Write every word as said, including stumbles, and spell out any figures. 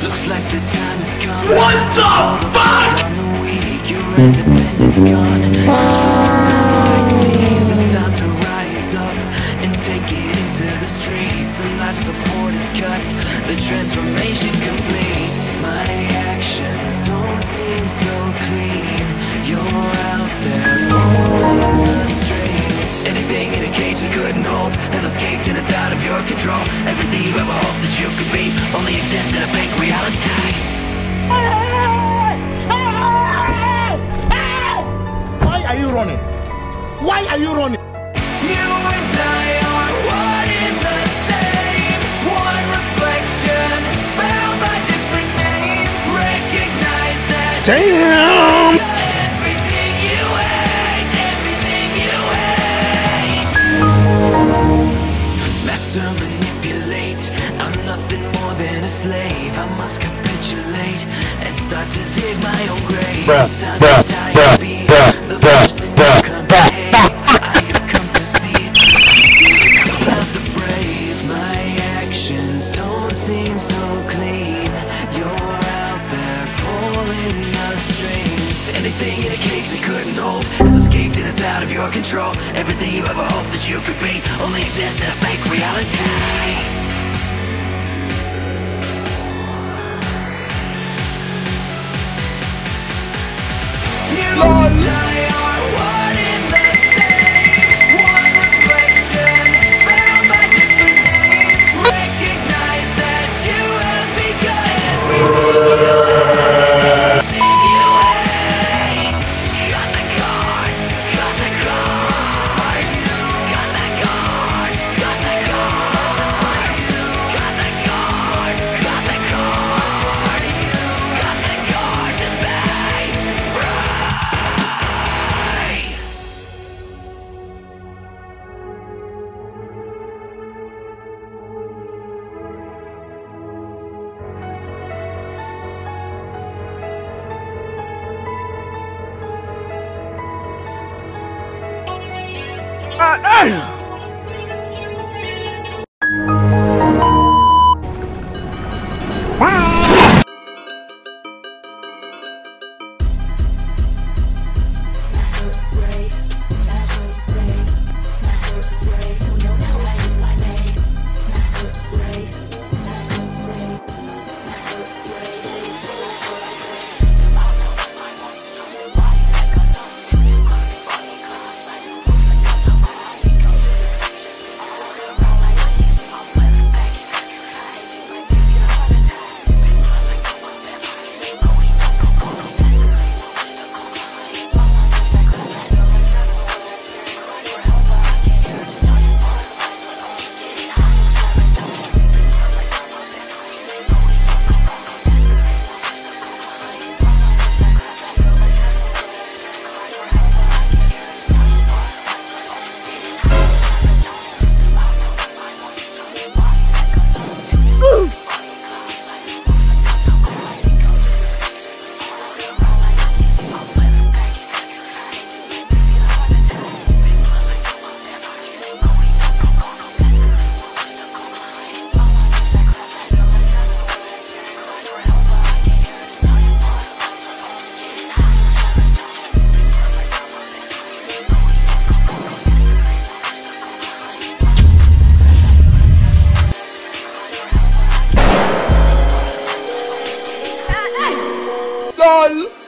Looks like the time has come. What the fuck? On the weak, your independence gone. Control's not what it seems. It's time to rise up and take it into the streets. The life support is cut, the transformation complete. My actions don't seem so clean. You're out there pulling the strings. Anything in a cage that couldn't hold has escaped and it's out of your control. Everything you ever hoped that you could be only exists in a fake reality. Why are you running? Why are you running? You and I are one in the same. One reflection, bound by different names. Recognize that. Damn! Everything you hate, everything you hate. Master manipulate. I'm nothing more than a slave. I must capitulate and start to dig my own grave. Bruh, It's time bruh, to die bruh, and be bruh, the bruh, person bruh, you come to hate. I have come to see love the brave. My actions don't seem so clean. You're out there pulling the strings. Anything in a cage that couldn't hold has escaped and it's out of your control. Everything you ever hoped that you could be only exists in a fake reality. You and I are one in the same. One reflection, bound by different names. Recognize that you have begun everything you hate. Cut the cord, cut the cord. Cut the cord, cut the cord. Cut the cord, cut the cord. Cut the cord to pay free. LOL!